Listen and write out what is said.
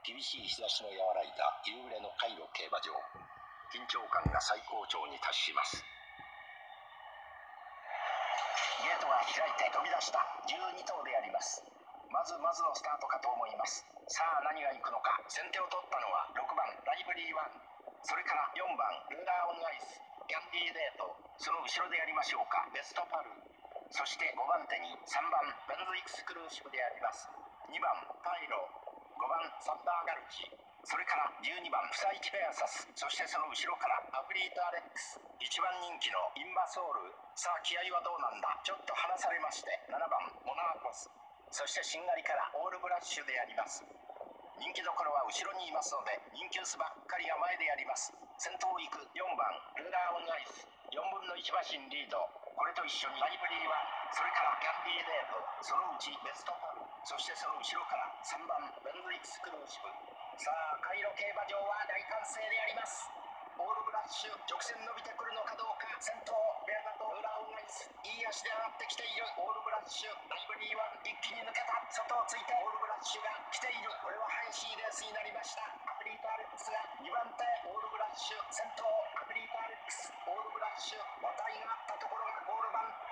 厳しい日差しの和らいだ夕暮れのカイロ競馬場。緊張感が最高潮に達します。ゲートが開いて飛び出した12頭であります。まずのスタートかと思います。さあ何が行くのか。先手を取ったのは6番ライブリーワン、それから4番ルーラーオンアイス、キャンディーデート、その後ろでやりましょうかベストパル、そして5番手に3番ベンズエクスクルーシブであります。2番パイロ、5番サンダーガルチ、それから12番フサイチペアサス、そしてその後ろからアフリートアレックス、1番人気のインバソール。さあ気合はどうなんだ。ちょっと離されまして7番モナーコス、そしてしんがりからオールブラッシュであります。人気どころは後ろにいますので人気薄ばっかりが前であります。先頭を行く4番ルーラーオンアイス、4分の1馬身リード。これと一緒にライブリーは、それからキャンディーデート、そのうちベストパル、そしてその後ろから3番ベンズエクスクルーシブ。さあカイロ競馬場は大歓声であります。オールブラッシュ直線伸びてくるのかどうか。先頭ベアナとルーラーオンアイス、いい足で上がってきている。オールブラッシュライブリーは一気に抜けた。外をついてオールブラッシュが来ている。これは激しいレースになりました。アフリートアレックスが2番手、オールブラッシュ先頭、アフリートアレックス、オールブラッシュ馬体があったところがゴール板。